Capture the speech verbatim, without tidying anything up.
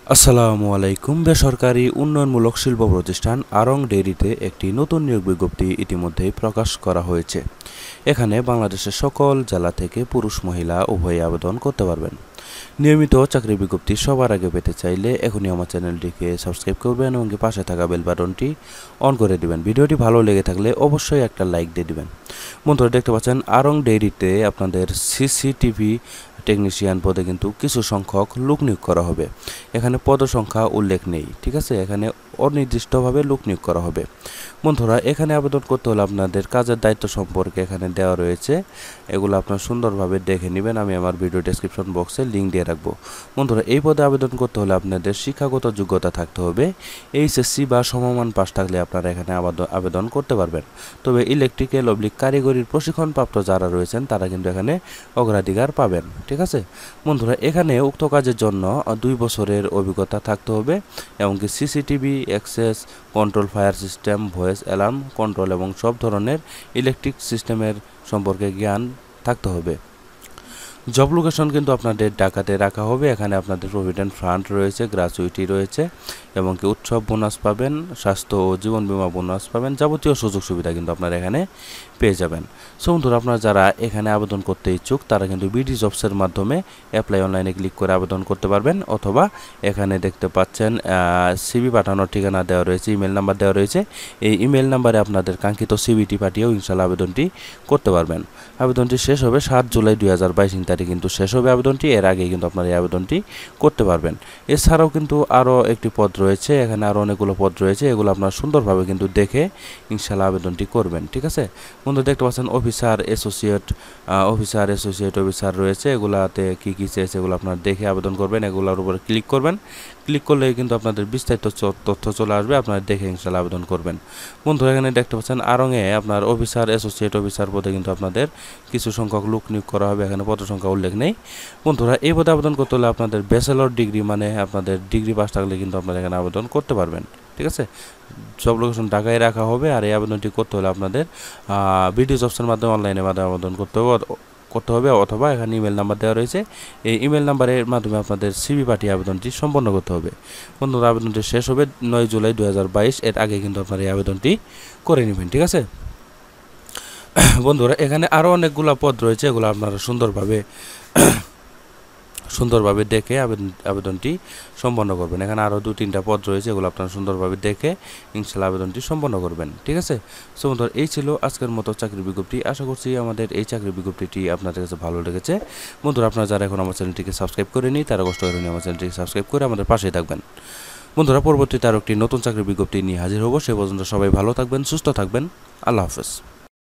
আসসালামু আলাইকুম। বেসরকারি উন্নয়নমূলক শিল্প প্রতিষ্ঠান আরং ডেইরিতে একটি নতুন নিয়োগ বিজ্ঞপ্তি ইতিমধ্যেই প্রকাশ করা হয়েছে। এখানে বাংলাদেশের সকল জেলা থেকে পুরুষ মহিলা উভয়ই আবেদন করতে পারবেন। নিয়মিত চাকরি বিজ্ঞপ্তি সবার আগে পেতে চাইলে এখনই আমার চ্যানেলটিকে সাবস্ক্রাইব করবেন এবং পাশে থাকা বেল বাটনটি অন করে দিবেন। ভিডিওটি ভালো লেগে থাকলে অবশ্যই একটা লাইক দিয়ে দিবেন। বন্ধুরা, দেখতে পাচ্ছেন আরং ডেইরিতে আপনাদের সিসিটিভি টেকনিশিয়ান পদে কিন্তু কিছু সংখ্যক লোক নিয়োগ করা হবে। এখানে পদ সংখ্যা উল্লেখ নেই, ঠিক আছে। এখানে অনির্দিষ্টভাবে লোক নিয়োগ করা হবে। বন্ধুরা, এখানে আবেদন করতে হলে আপনাদের কাজের দায়িত্ব সম্পর্কে এখানে দেওয়া রয়েছে, এগুলো আপনারা সুন্দরভাবে দেখে নেবেন। আমি আমার ভিডিও ডেসক্রিপশন বক্সে লিঙ্ক দিয়ে রাখবো। বন্ধুরা, এই পদে আবেদন করতে হলে আপনাদের শিক্ষাগত যোগ্যতা থাকতে হবে। এইচএসসি বা সমমান পাস থাকলে আপনারা এখানে আবেদন করতে পারবেন। তবে ইলেকট্রিক্যাল অবলিক কারিগরির প্রশিক্ষণপ্রাপ্ত যারা রয়েছেন তারা কিন্তু এখানে অগ্রাধিকার পাবেন, ঠিক আছে। বন্ধুরা, এখানে উক্ত কাজের জন্য দুই বছরের অভিজ্ঞতা থাকতে হবে এমনকি CCTV access control, fire system, voice alarm control এবং সব ধরনের ইলেকট্রিক সিস্টেমের সম্পর্কে জ্ঞান থাকতে হবে। জব লোকেশন কিন্তু আপনাদের ঢাকাতে রাখা হবে। এখানে আপনাদের প্রভিডেন্ট ফান্ড রয়েছে, গ্র্যাচুইটি রয়েছে এবং কি উৎসব বোনাস পাবেন, স্বাস্থ্য ও জীবন বীমা বোনাস পাবেন, যাবতীয় সুযোগ সুবিধা কিন্তু আপনারা এখানে পেয়ে যাবেন। সো বন্ধুরা, আপনারা যারা এখানে আবেদন করতে ইচ্ছুক তারা কিন্তু বিডি জবসের মাধ্যমে অ্যাপ্লাই অনলাইনে ক্লিক করে আবেদন করতে পারবেন, অথবা এখানে দেখতে পাচ্ছেন সিবি পাঠানোর ঠিকানা দেওয়া রয়েছে, ইমেল নাম্বার দেওয়া রয়েছে। এই ইমেল নাম্বারে আপনাদের কাঙ্ক্ষিত সিবিটি পাঠিয়েও ইনশাল্লাহ আবেদনটি করতে পারবেন। আবেদনটি শেষ হবে সাত জুলাই দুই হাজার বাইশ তারিখ কিন্তু শেষ হবে আবেদনটি। এর আগে কিন্তু আপনারা এই আবেদনটি করতে পারবেন। এছাড়াও কিন্তু আরও একটি পদ রয়েছে, এখানে আরও অনেকগুলো পদ রয়েছে, এগুলো আপনারা সুন্দরভাবে কিন্তু দেখে ইনশাল্লাহ আবেদনটি করবেন, ঠিক আছে। বন্ধু, দেখতে পাচ্ছেন officer associate officer associate officer রয়েছে, এগুলাতে কী কী চেয়েছে এগুলো আপনারা দেখে আবেদন করবেন। এগুলোর উপরে ক্লিক করবেন, ক্লিক করলে কিন্তু আপনাদের বিস্তারিত তথ্য চলে আসবে, আপনারা দেখে ইনশাল্লাহ আবেদন করবেন। বন্ধুরা, এখানে দেখতে পাচ্ছেন আরঙে আপনার অফিসার অ্যাসোসিয়েট অফিসার পদে কিন্তু আপনাদের কিছু সংখ্যক লোক নিয়োগ করা হবে। এখানে পদ সংখ্যা উল্লেখ নেই। বন্ধুরা, এই পদে আবেদন করতে হলে আপনাদের ব্যাচেলর ডিগ্রি মানে আপনাদের ডিগ্রি পাস থাকলে কিন্তু আপনারা এখানে আবেদন করতে পারবেন, ঠিক আছে। জব লোকেশন ঢাকায় রাখা হবে। আর এই আবেদনটি করতে হলে আপনাদের বিডি জবসের মাধ্যমে অনলাইনের মাধ্যমে আবেদন করতে হবে করতে হবে অথবা এখানে ইমেল নাম্বার দেওয়া রয়েছে, এই ইমেল নাম্বারের মাধ্যমে আপনাদের সিবি পাঠিয়ে আবেদনটি সম্পন্ন করতে হবে। বন্ধুরা, আবেদনটি শেষ হবে নয় জুলাই দুই হাজার বাইশ। এর আগে কিন্তু আপনারা এই আবেদনটি করে নেবেন, ঠিক আছে। বন্ধুরা, এখানে আরও অনেকগুলো পদ রয়েছে, এগুলো আপনারা সুন্দরভাবে সুন্দরভাবে দেখে আবেদন আবেদনটি সম্পন্ন করবেন। এখানে আরও দু তিনটা পদ রয়েছে, এগুলো আপনারা সুন্দরভাবে দেখে ইনশাল্লাহ আবেদনটি সম্পন্ন করবেন, ঠিক আছে। সো বন্ধুরা, এই ছিল আজকের মতো চাকরি বিজ্ঞপ্তি। আশা করছি আমাদের এই চাকরি বিজ্ঞপ্তিটি আপনাদের কাছে ভালো লেগেছে। বন্ধুরা, আপনারা যারা এখন আমার চ্যানেলটিকে সাবস্ক্রাইব করেনি তারা কষ্ট করে আমার চ্যানেলটিকে সাবস্ক্রাইব করে আমাদের পাশেই থাকবেন। বন্ধুরা, পরবর্তীতে আরও একটি নতুন চাকরি বিজ্ঞপ্তি নিয়ে হাজির হব। সে পর্যন্ত সবাই ভালো থাকবেন, সুস্থ থাকবেন। আল্লাহ হাফেজ।